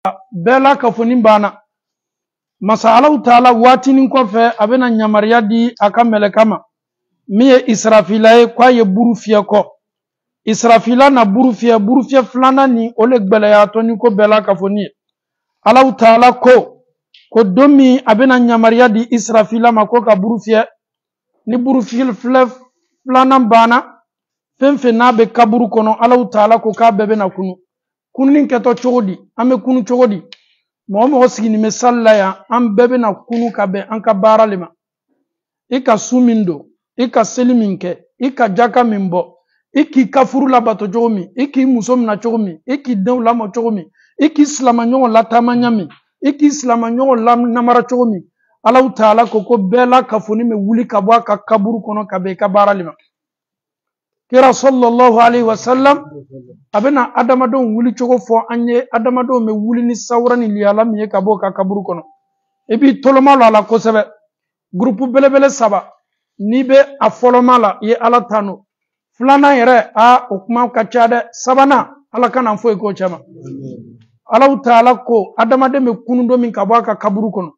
bela kafoni bana masala taala watinin kofe abena nyamariya di aka melekama miye israfila kwa ye buru fiye ko israfila na buru fiye flana ni ole gbeleya to ni ko bela kafoni Allah taala ko domi abena nyamariya di israfila mako ka buru fiye ni buru fiye flana bana fenfe na be kaburu kono Allah taala ko ka bebe na kunu kunin keto chogodi ame kunu chogodi mo sigini mesalla ya am bebe na kunu kabe anka bara lema ika sumindo ika seliminke ika jaka mimbo iki kafuru la bato jogomi iki musom na chogomi iki dew la mo chogomi iki islama nyongo la tamanyami iki islama nyongo la namara chogomi Allah taala ko bela kafuni me wuli kabwa ka kaburu kono kabe ka bara lema kira sallallahu alaihi wasallam abena adamadon wuli chogo fo anye adamadon me wuli ni sawrani liyala miye kabo ka kaburu kono ebi tolomalo ala ko sebe groupe belebele saba nibe a folomala ye ala tano flana yere a okuma kachade sabana ala kana fo ko chama Allah taala ko adamade me kunundo min kabo ka kaburu kono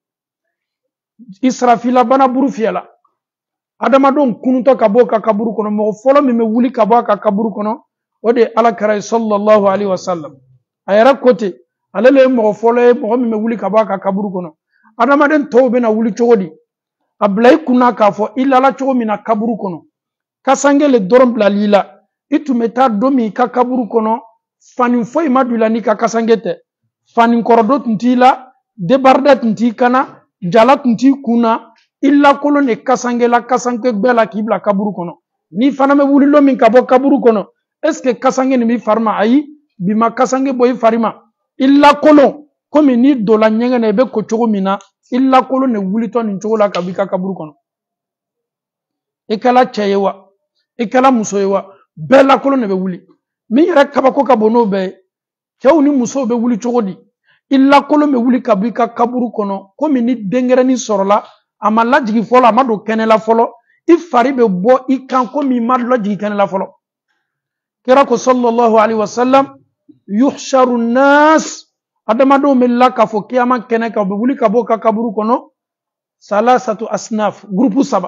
israfila bana buru fiela adamadon kununto kabo ka kaburu kono mo folo mi me wuli kabo ka kaburu kono ode ala karay sallallahu alaihi wasallam ayara kote alele mo folo mo mi me wuli kabo ka kaburu kono adamaden tawbe na wuli chogodi ablay kuna ka fo illa la chogo mina kaburu kono kasangele dorom bla lila itumeta domi ka kaburu kono fanin foy madula ni ka kasangete fanin korodo ntila debardat ntikana jalat nti kuna illa kolo ne kasangela kasanke bela kibla kaburu kono ni fana me wuli lo min kabo kaburu kono est ce que kasange ni mi farma ayi bima kasange boy farima illa kolo komi ni dola nyenga ne be ko chogo mina illa kolo ne wuli to ni chogo la kabika kaburu kono ikala cheyewa ikala musoyewa bela kolo ne be wuli mi yara kabako kabono be chew ni muso be wuli chogo di illa kolo me wuli kabika kaburu kono komi ni dengere ni sorola ama lajigi folo ama do kenela folo ifari be bo ikan komi ma lajigi kenela folo kira ko sallallahu alaihi wasallam yuhsharu nas adamado milla ka fo kiyama kene ka be wuli ka bo ka kaburu kono salasatu asnaf groupe saba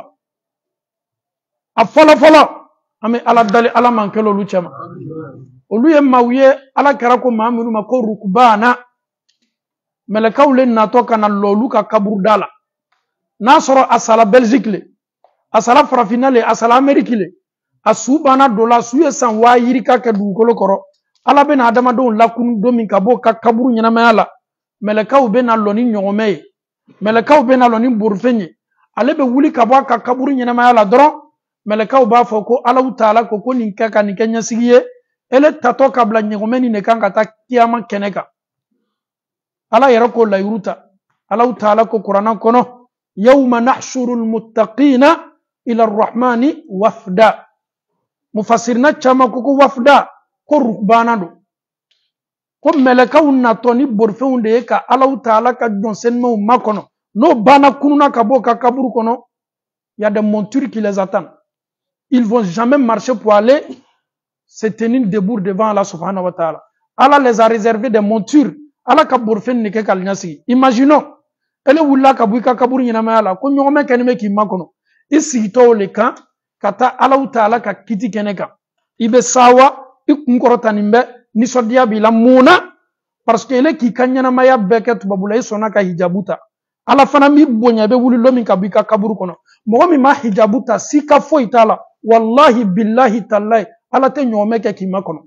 a folo ame ala dali ala mankelo lu chama olu ye mawye ala kira ko mamunu mako rukbana melekawle nato kana lolu ka kaburu dala nasoro asala Belgique le asala farafina le asala Amerique le asubana dola suye san wa yirika ka dugukolo koro ala be na adama don lakunu domin kabo ka kaburu nyana mayala melekaw be na loni nyogome melekaw be na loni burfenye ale be wuli kabo ka kaburu nyana mayala doron melekaw ba fo ko ala taala ko ninka ka nikenya sigiye ele tato kabla nyogome ni ne kan kata kiyama keneka ala yero ko la yuruta ala taala ko qur'ana kono يوم نحشر المتقين إلى الرحمن وفدا مفسرنا كما كوكو وفدا كو ركبانا دو كو ملكاو ناتوني بورفون ديكا الله تعالى كا جونسن مو ماكونو نو بانا كونونا كابو كا كابورو كونو y a des montures qui les attendent ils vont jamais marcher pour aller se tenir debout devant Allah subhanahu wa ta'ala Allah les a réservé des montures Allah ka borfen ni ke kalnyasi imaginons ele wulla kabuika kaburu nyina mayala ko nyome kanime ki makono isi to le kan kata Allah taala ka kiti keneka ibe sawa ikunkorota nimbe ni sodia bila muna parce que ele ki kanyana maya beket babulay sona ka hijabuta ala fana mi bonya be wuli lomi kabuika kaburu kono mo mi ma hijabuta sika fo itala wallahi billahi tallahi ala te nyome ke ki makono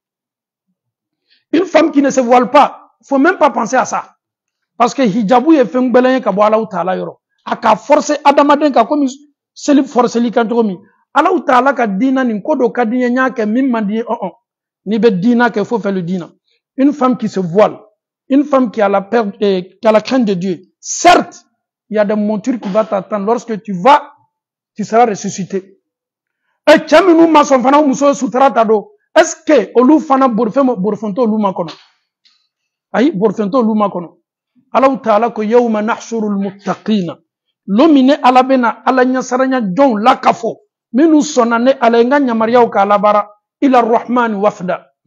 une femme qui ne se voile pas faut même pas penser à ça. Parce que hijabu ye feng belen ka bo Allah taala yoro aka forcer adamaden ka komi selif forcer li kan tomi Allah taala ka dina ni kodo ka dinya nyake mimma di ni be dina que faut faire le dina une femme qui se voile une femme qui a la peur qui a la crainte de Dieu certes il y a des montures qui vont t'attendre lorsque tu seras ressuscité et chaminu mason fana muso sutrata do est-ce que olu fana borfonto olu makono ay borfonto olu makono Allah taala ko yawma nahshurul muttaqina lomine ala bena ala nyasaranya jon lakafo minu sonane ala nga nyamariyaw ka labara ila arrahman wafda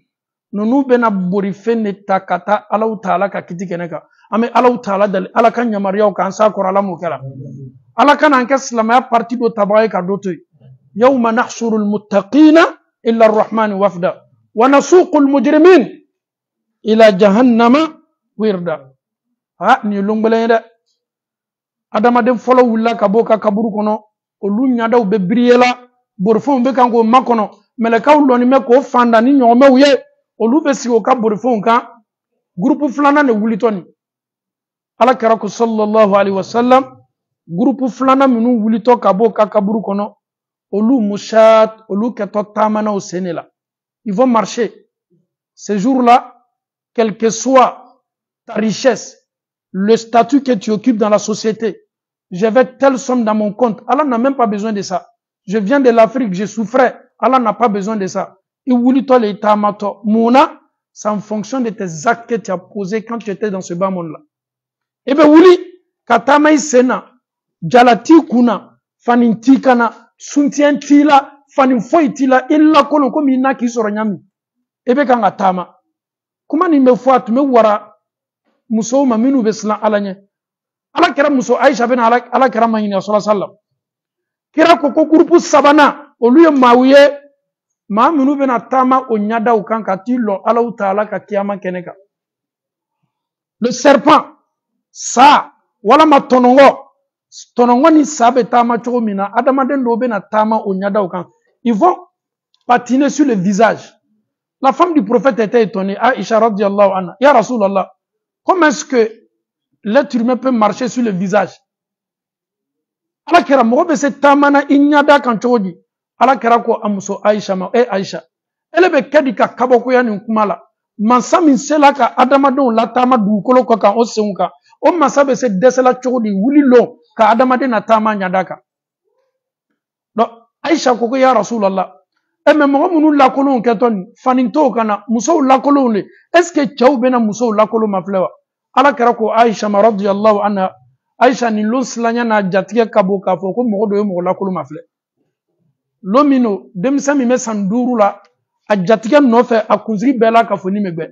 nunu bena borife ne takata Allahu Ta'ala ka kiti keneka ame Allahu Ta'ala dal ala kan yamariyaw kan sa korala mo kala ala kan an kaslamaya parti do tabaye ka doto yawma nahshurul muttaqina illa arrahman wafda wa nasuqul mujrimin ila jahannama wirda ha ni longbele de adama de folo wulla ka boka kaburu kono olu nyadaw be briela borfon be kan ko makono melekaw loni me ko fanda ni nyome uye olu be si o ka borfon kan groupe flana ne wulitoni ala karako sallallahu alaihi wasallam groupe flana minu wulito ka boka kaburu kono olu mushat olu keto tamana au senela ils vont marcher ce jour-là quel que soit ta richesse le statut que tu occupes dans la société j'avais telle somme dans mon compte Allah n'a même pas besoin de ça je viens de l'Afrique je souffrais Allah n'a pas besoin de ça il voulait toi les tamato mouna c'est en fonction de tes actes que tu as posés quand tu étais dans ce bas monde là et bien wuli katamai sena jalati kuna faninti kana suntien tila fanin foi tila illa kono ko minna ki soro nyami et bien kanga tama kuma ni me fois tu me wara muso ma minu beslan alanye ala kira muso Aisha ben ala kira mayini sallallahu alaihi wasallam kira ko groupe sabana oluye mawiye ma minu bena tama o nyada o kan katilo ala Ta'ala ka kiyama keneka le serpent ça wala ma tonongo ni sabe tama chomina adamaden do bena tama o nyada o kan ils vont patiner sur le visage. La femme du prophète était étonnée Aisha radhiyallahu anha ya Rasulallah comment est-ce que l'être humain peut marcher sur le visage ala kira mo be se tamana inyada kan choji ala kira ko amuso Aisha ma Aisha ele be kedi ka kaboko ya ni kumala mansa min sela ka adama don la tama du kolo ko kan o seunka o mansa be se desela choji wuli lo ka adama de na tama nyada ka do Aisha ko ya Rasulullah e me mo munu la kolo keton faninto kana muso la kolo le est-ce que chaw bena muso la kolo maflewa ala kira ko Aisha radhiyallahu anha Aisha ni lo slanya na jatige kabo ka fo ko mo do mo la kolo mafle lo mino demsa mi me sanduru la a jatige no fe akunziri bela ka fo ni megbe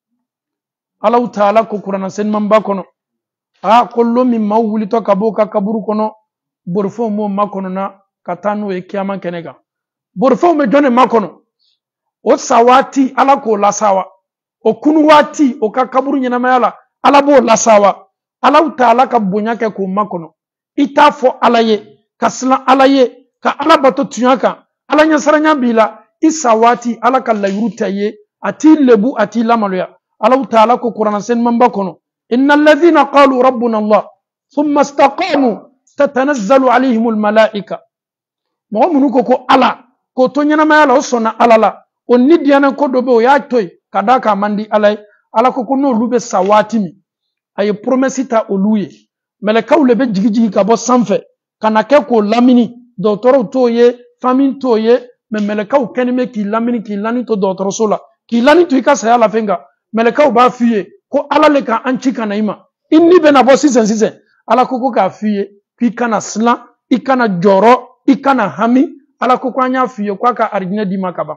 ala Ta'ala ko Qur'an sen mamba kono ko lo mi mawuli to kabo ka kaburu kono borfo mo makono na katanu e kiyama kenega borfo me jone makono o sawati ala ko la sawa o kunuwati o ka kaburu nyina mayala ala bo la sawa ala Ta'ala ka bonya ke ko makono ita fo alaye kasla alaye ka ala bato tunyaka ala nyasaranya bila isawati ala ka layurutaye ati lebu ati lamaluya ala Ta'ala ko Qur'an sen mamba kono innal ladhina qalu rabbuna Allah thumma istaqamu tatanazzalu alayhimul malaika mo munuko ko ala ko to nyana mayala o sona alala o nidiana ko dobe o ya toy kadaka mandi alay ala ko no lube sawati mi ay promesse ta oluye mele kawle be jigiji ka bo sanfe kana ke ko lamini docteur toye famille toye me mele kaw kenime ki lamini ki lani to docteur sola ki lani to ka saya la fenga mele kaw ba fiye ko ala le ka anchi kana ima inni be na bo sisen ala ko ka fiye ki kana sla ikana joro ikana hami ala ko anya fiye kwa ka arjina di makaba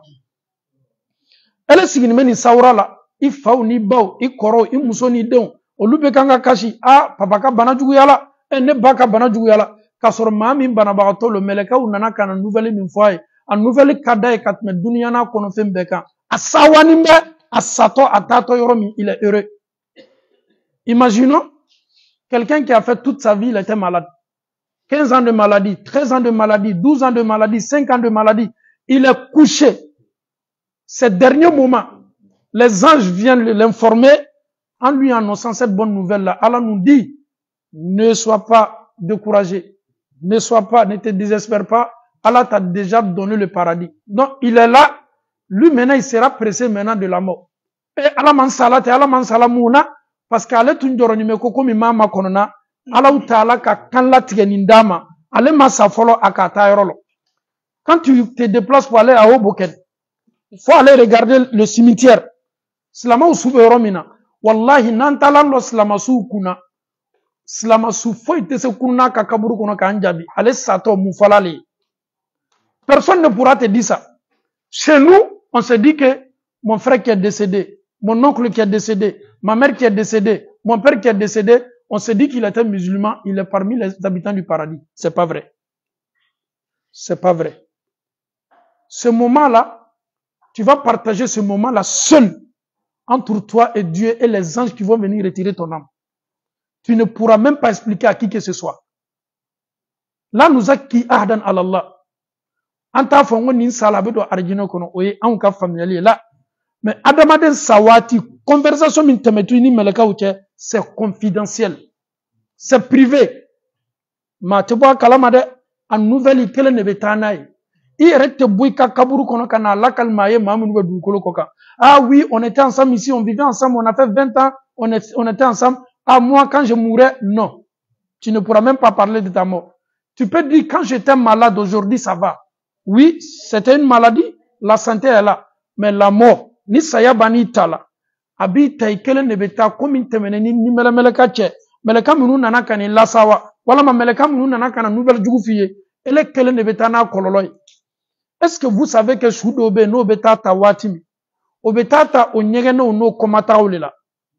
ele sigini meni sawrala ifaw ni baw ikoro imuso ni dew olube kanga kashi papa ka bana jugu yala ne baka bana jugu yala kasor mami bana ba to lo meleka unana kana nouvelle min foye en nouvelle kada e katme dunia na kono fembeka asawani mbe asato atato yoromi il est heureux. Imaginons quelqu'un qui a fait toute sa vie il était malade 15 ans de maladie 13 ans de maladie 12 ans de maladie 5 ans de maladie il est couché ces derniers moments les anges viennent l'informer en lui annonçant cette bonne nouvelle-là. Allah nous dit, ne sois pas découragé, ne te désespère pas, Allah t'a déjà donné le paradis. Donc, il est là, lui maintenant, il sera pressé maintenant de la mort. Et Allah man sala mouna, parce qu'elle est une journée, comme imama konona, Allah Ta'ala ka kanla tigenindama, ale masa follow akata yorolo. Quand tu te déplaces pour aller à Hoboken, il faut aller regarder le cimetière. Slama ou soube romina. Wallahi nantalan lo slamasu kuna slamasu foite se kuna ka kaburu kono ka anjabi ale sato mufalale personne ne pourra te dire ça chez nous on se dit que mon frère qui est décédé, mon oncle qui est décédé, ma mère qui est décédée, mon père qui est décédé, on se dit qu'il était musulman, il est parmi les habitants du paradis. C'est pas vrai. C'est pas vrai. Ce moment-là, tu vas partager ce moment-là seul entre toi et Dieu et les anges qui vont venir retirer ton âme. Tu ne pourras même pas expliquer à qui que ce soit. Là, nous avons qui ahdan Allah. Anta fongo nin salabe do arjino kono oye an ka familier là. Mais adamaden sawati conversation min temetu ni meleka uche c'est confidentiel. C'est privé. Ma te boa kalama de en nouvelle kele ne betanaï. I rete boui ka kaburu kono kana la kalmaye mamun be du kolo koka. Ah oui, on était ensemble ici, on vivait ensemble, on a fait 20 ans, on était ensemble. Ah moi quand je mourrais, non. Tu ne pourras même pas parler de ta mort. Tu peux dire quand j'étais malade aujourd'hui ça va. Oui, c'était une maladie, la santé est là. Mais la mort, ni saya bani tala. Abi taikele nebeta komi temene ni meleka che. Meleka munu nana kani lasawa. Wala ma meleka munu nana kana nouvelle jugu fiye. Ele kele nebeta na kololoy. Est-ce que vous savez que shudo be no beta ta watimi? Obeta ta onyege no komata olela.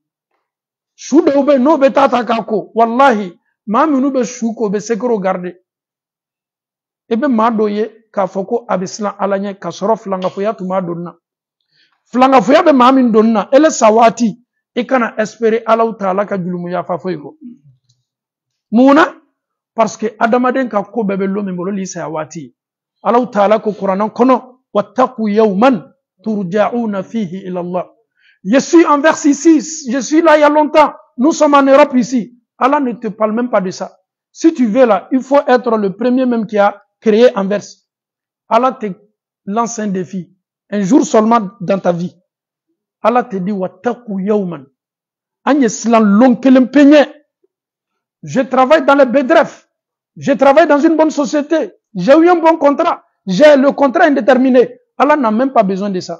Shudo be no beta ta kako. Wallahi, ma munu be shuko be sekoro garde. Ebe ma doye ka foko abislan alanye ka soro flanga foya tuma donna. Flanga foya be ma min donna ele sawati e kana espérer Allah Taala ka julumu ya fa foyko. Muna parce que adamaden ka ko bebe lo membolo li sawati. Allah Taala ko Qur'anan kono wattaqu yawman turja'una fihi ila Allah. Je suis en verset 6, je suis là il y a longtemps. Nous sommes en Europe ici. Allah ne te parle même pas de ça. Si tu veux là, il faut être le premier même qui a créé Anvers. Allah te lance un défi. Un jour seulement dans ta vie. Allah te dit, Wattaku yawman. Je travaille dans le bedref. Je travaille dans une bonne société. J'ai eu un bon contrat. J'ai le contrat indéterminé. Allah n'a même pas besoin de ça.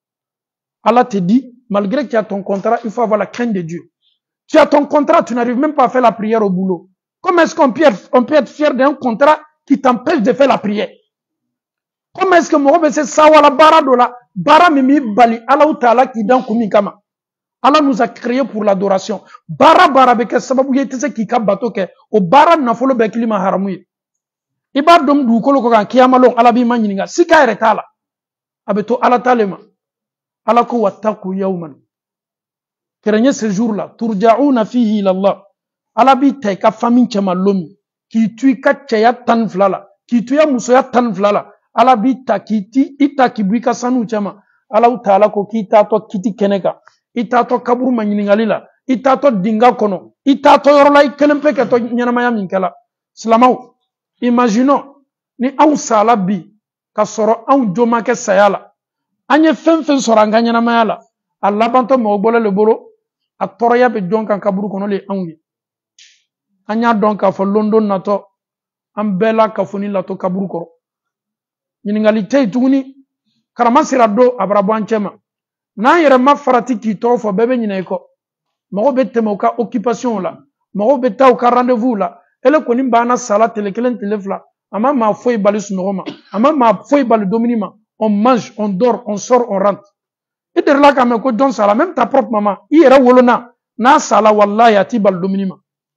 Allah te dit, malgré que tu as ton contrat, il faut avoir la crainte de Dieu. Tu as ton contrat, tu n'arrives même pas à faire la prière au boulot. Comment est-ce qu'on peut être fier d'un contrat qui t'empêche de faire la prière? Comment est-ce que Mohamed c'est sawala bara dola bara mimi bali Allah Taala qui dans kumikama. Allah nous a créé pour l'adoration. Bara beke sababu yete se ki kabato ke o bara na folo be klima haramu. Iba dom du kolo ko kan kiyama long Allah bi manyininga sika retala. Abeto Allah talema. Allah ko wattaqu yawman. Craignez ce jour-là, turja'una fihi ila Allah. Allah bi tay ka famine chama lomi. Ki tui ka chaya tan flala. Ki tuya musoya tan flala. Allah bi ta kiti ita kibuika sanu chama. Allah Taala ko kita to kiti keneka. Ita to kaburu manyiningalila. Ita to dinga kono. Ita to yorola ikelempe ke to nyanamaya minkala. Slamaw. Imaginons ni aw sala bi ka soro aw joma ke sayala. Anye fen soro nga nyanamaya la. Allah banto mo bolo le bolo. A toroya be jonka kaburu kono le anwi. Anya donka fo London nato. Ambela kafuni lato kaburu koro. Nyiningalité tuguni karama sirado abrabo anchema na yere ma farati ki to fo bebe nyine ko mo be temo ka occupation la mo be taw ka rendez-vous la ele ko ni bana sala tele kelen telefla ama ma foy balis noroma ama ma foy bal dominima on mange on dort on sort on rentre et de là quand même ko don sala même ta propre maman yere wolona na sala wallahi ati bal dominima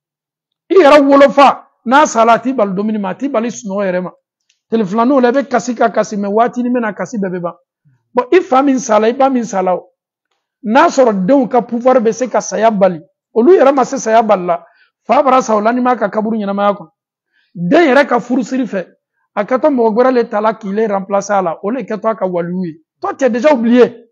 yere wolofa na sala ati bal dominima ati balis no yerema Teleflano lebe kasika kasi me wati ni mena kasi bebeba. Bon, if min sala, iba min sala. Na soro deun ka pouvoir bese ka saya bali. Olu yera mase saya balla. Fa bara sawlani ma ka kaburu nyana ma ko. Den yera ka furu siri fe. Akato mogbera le tala qui les remplace là. Ole ke toi ka walui. Toi tu as déjà oublié.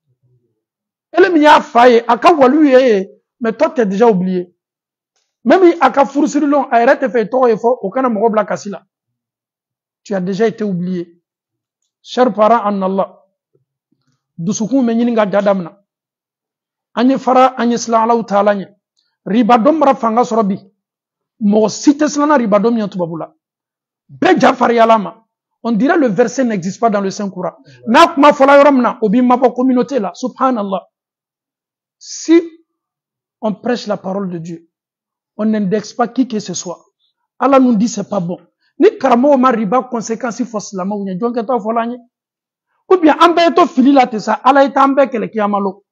Ele mi ya faye aka walui mais toi tu as déjà oublié. Même aka furu siri long a yera te fe to e fo o kana mogobla kasila. Tu as déjà été oublié. Chers parents en Allah, dusuku menyinga jadamna. Anye fara anye sla Allah Taala nye. Ribadom rafanga sorobi. Mo cite slana ribadom yantubabula. Beja farialama. On dirait le verset n'existe pas dans le Saint-Courant. Na ma fola yoromna obi mabo communauté là, subhanallah. Si on prêche la parole de Dieu, on n'indexe pas qui que ce soit. Allah nous dit c'est pas bon. Ni karamo ma riba conséquence force la ma ou nyon ke to folanye Ou bien, ambe fili la tesa, ala ita ambe kele kiyamalo.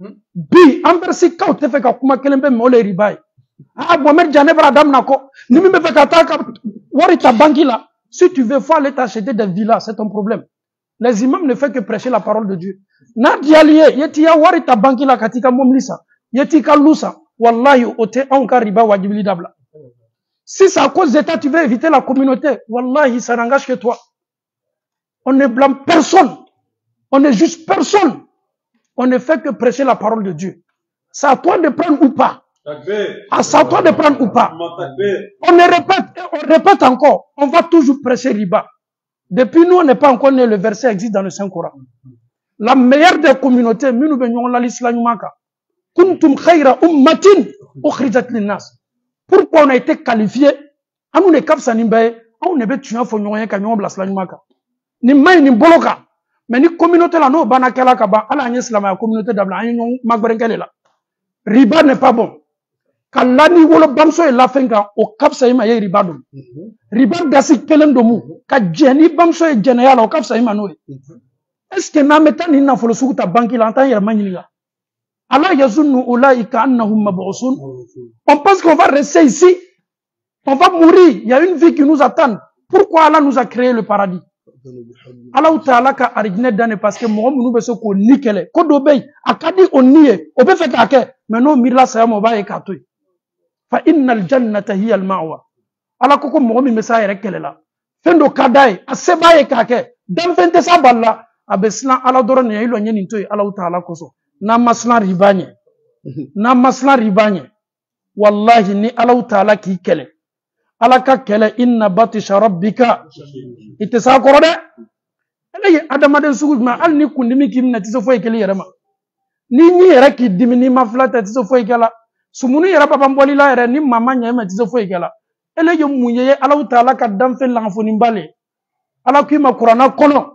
Bi, ambe si kao te fe ka kuma kelembe mole ribai. Ah, Mohamed Djane Bradam nako. Ni me fe kata ka wari ta banki la. Si tu veux, faut aller t'acheter des villas, c'est ton problème. Les imams ne font que prêcher la parole de Dieu. Na dialiye, yeti ya wari ta banki la katika momlisa. Yeti ka lusa. Wallahi, ote anka riba wajibili dabla. Si c'est à cause d'État, tu veux éviter la communauté. Wallahi, ça n'engage que toi. On ne blâme personne. On ne juge personne. On ne fait que prêcher la parole de Dieu. C'est à toi de prendre ou pas. C'est à toi de prendre ou pas. On répète encore. On va toujours prêcher riba. Depuis nous, on n'est pas encore né, le verset existe dans le Saint-Coran. La meilleure des communautés, nous venons à l'islam. Kuntum khayra ummatin ukhrijat linnas. Pourquoi on a été qualifié? On est cap sanimbaye, on est bet tuant fonyoyen kanyon blasla nyumaka. Ni may ni boloka. Mais ni communauté la no banakela kaba ala anyes la communauté d'abla anyon magberenkele la. Riba n'est pas bon. Kalani wolo bamso e la fenga o cap sayima ye riba dum. Riba dasi kelem domu. Ka jeni bamso e jenaya la o cap sayima no. Est-ce que na metani na folo sukuta banki la antan yer manyilinga? Allah yazunnu ulaika annahum mab'usun. On pense qu'on va rester ici. On va mourir. Il y a une vie qui nous attend. Pourquoi Allah nous a créé le paradis? Allah ta'ala ka arigné dane parce que moi nous beso ko nikele. Ko do bey akadi on nié. O be fait ake. Mais non mirla sa mo ba e katoy. Fa innal jannata hiya al ma'wa. Allah ko mo mi mesa yere kelela. Fendo kadai aseba e kake. Dan fente sa balla abeslan Allah doro ne yilo nyeni ntoy Allah ta'ala koso. Na maslan ribanye. Na maslan ribanye. Wallahi ni Allah ta'ala ki kele. Allah ka kele inna batisha rabbika. Ite sa korode. Ele adamaden suguma al ni kundimi kimna tiso foy kele yerama. Ni yere ki dimini maflata tiso foy kala. Sumunu yere papa mboli la yere ni mama nyema tiso foy kala. Ele yo munye Allah ta'ala ka damfe langfoni mbale. Allah ki ma Qur'ana kono.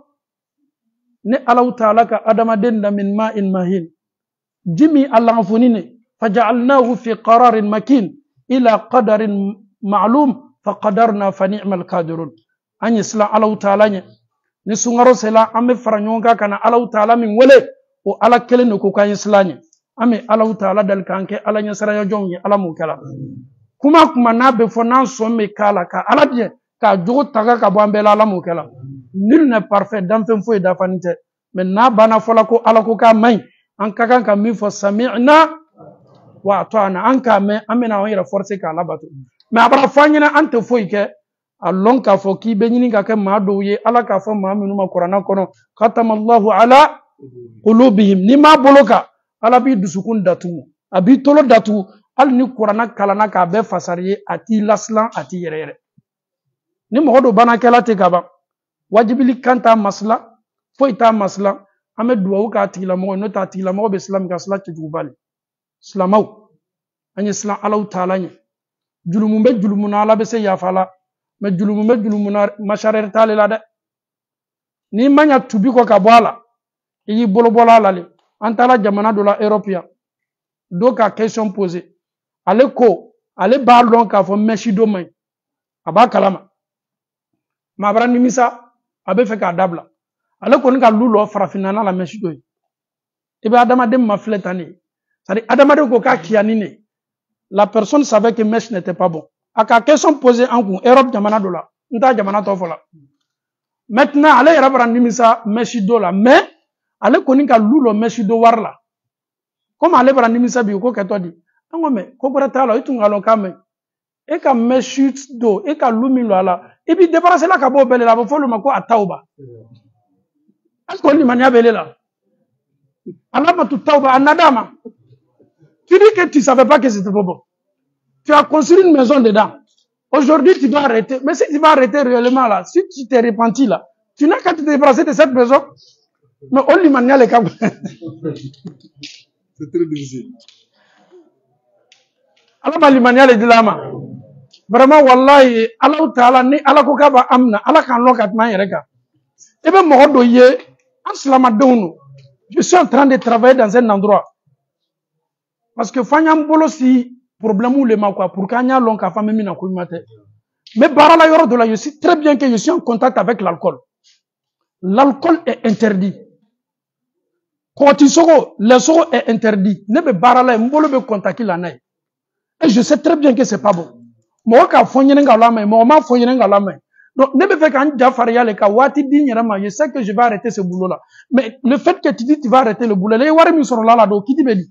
Ne Allah ta'ala ka adamaden da min ma'in mahin. Jimi Allah funine faja'alnahu fi qararin makin ila qadarin ma'lum faqadarna fa ni'mal qadirun. An islam Allah ta'ala ni sungaro sela ame faranyonga kana Allah ta'ala min wele o ala kele no ko kan islam ame Allah ta'ala dal kanke ala nya saraya jongi ala mu kala kuma na be fonan so me kala ka ala bien ka jogo taga ka boambela ala mu kala. Nul n'est parfait dans fen fo da fanite mais na bana fola ko ala ko ka may an kakan ka min fo sami'na wa ata'na an ka me amena on yira forcer ka labatu mais abara fanyina ante fo ike allon ka fo ki be nyini ka ke ma do ye ala ka fo ma minu ma qur'ana kono khatamallahu ala qulubihim ni ma boloka ala bi dusukun datu abi tolo datu al ni qur'ana kalana ka be fasariye ati laslan ati yere ni mo do bana kala te kaba wajibili kanta masla fo ita masla ame duwa ka tigila mo no ta tigila mo be islam ka sala ci jubal islamaw ani islam Allah ta'ala ni julumu be julumuna ala be se ya fala me julumu be julumuna masharer tale la de ni manya tubi ko ka bwala yi bolo bola la le antala jamana de la européen do ka question posée ale ko ale ba lon ka fo meshido may aba kalama ma bara ni misa abe fe ka dabla ale ko ni ka lulo farafinana la meshido ibe adama dem ma fletani c'est adama de ko ka kiani ne. La personne savait que Mesh n'était pas bon. À la question posée en cours, Europe jamana dola, nta jamana tofola. Maintenant, allez Europe nimisa Meshido la, mais allez konika lulo Meshido warla. Comme allez nimisa bi ko keto di. Ango me ko brata la itunga lo kame. E ka Meshido, e ka lumilo ala. E bi débarrasser la kabo bele la fo le mako atauba. Asko ni mania bele la. Alama tu tauba anadama. Tu dis que tu ne savais pas que c'était pas bon. Tu as construit une maison dedans. Aujourd'hui, tu dois arrêter. Mais si tu vas arrêter réellement là, si tu t'es repenti là, tu n'as qu'à te débarrasser de cette maison. Mais on lui mania les câbles. C'est très difficile. Allah m'a limania les dilama. Vraiment, wallahi, Allah ta'ala ni Allah kokaba amna, Allah kan lokat ma yereka. Et bien, mon doye, en slamadounou, je suis en train de travailler dans un endroit. Parce que fanyam bolo si problème ou le ma quoi pour kanya long ka femme mina ko mate mais barala yoro de là je sais très bien que je suis en contact avec l'alcool L'alcool est interdit. Le sogo est interdit. Ne be barala mbolo be contacter la naï. Et je sais très bien que c'est pas bon. Moi ka fonyen ngalama, moi ma fonyen ngalama. Donc ne be fait quand Jafaria le ka wati dignama, je sais que je vais arrêter ce boulot là. Mais le fait que tu dis tu vas arrêter le boulot, les wari mi soro là do qui dit bedi.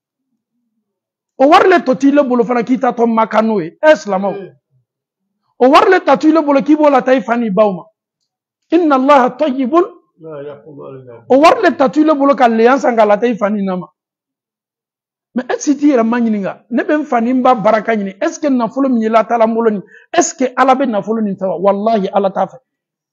O war le toti le boulot fana ki ta to makano e islamo. O war le tatu le boulot ki bo la tay fani bauma. Inna Allah tayyibun. O war le tatu le boulot ka alliance ngala tay fani nama. Mais est-ce que tu es magninga? Ne ben fani mba baraka nyini. Est-ce que na folo mi la tala mbolo ni? Est-ce que ala be na folo ni tawa? Wallahi ala ta fa.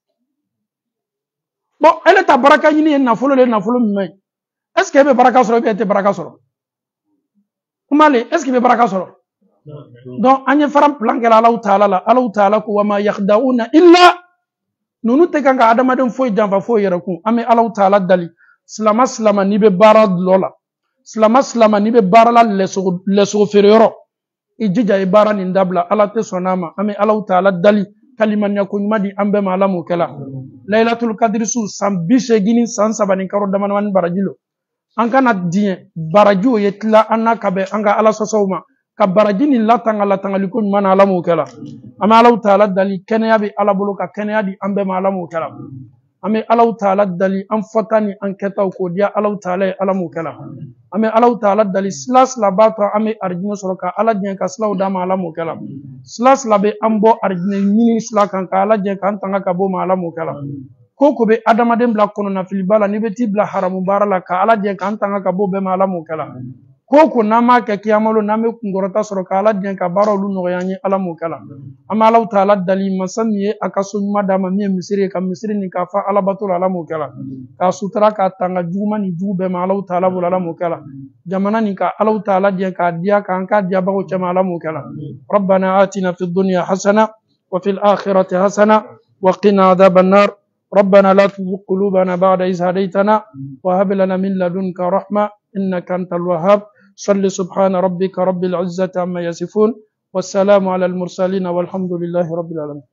Bon, elle est ta baraka nyini na folo mi mai. Est-ce que be baraka soro be te baraka soro? Kumale, est-ce que be baraka soro? Donc anye faram plan ke Allah Ta'ala ko wama yakhda'una illa nunu te kanga adama den foy janfa foy yeraku. Ame Allah Ta'ala dali. Slama ni be barad lola. Slama ni be barala leso ferero ijija e bara ni ndabla ala te sonama ame Allah Ta'ala dali kaliman yakunyuma di ambe malamu kala Lailatul Qadr su sambishe gini sansabani karo damanwan barajilo anka na dien baraju yetla anaka be anga ala sosoma ka barajini latanga liko nyuma na alamu kala ame Allah Ta'ala dali kenya bi ala buluka kenya di ambe malamu kala ame Allah Ta'ala dali an fatani an keta ko dia Allah Ta'ala alamu kala ame Allah Ta'ala dali slas la batra ame arjino soroka ala dien ka slaw dama alamu kala slas la be ambo arjine nyini sla kan ka ala dien kan tanga ka bo ma alamu kala koko be adama dem bla kono na filibala ni beti bla haramu barala ka ala dien kan tanga ka bo be ma alamu kala koko nama ke kiyamalo name kungorota soroka ala dien ka baro lu no yanyi alamu kala ama Allah Ta'ala dali masamiye akaso madama mi misiri ka misiri ni ka fa ala batul alamu kala ka sutra ka tanga juma ni jube ma Allah Ta'ala bul alamu kala jamana ni ka Allah Ta'ala dien ka dia ka anka dia bago chama alamu kala rabbana atina fid dunya hasana wa fil akhirati hasana wa qina adhaban nar ربنا لا تزغ قلوبنا بعد إذ هديتنا وهب لنا من لدنك رحمة إنك أنت الوهاب صل سبحان ربك رب العزة عما يصفون والسلام على المرسلين والحمد لله رب العالمين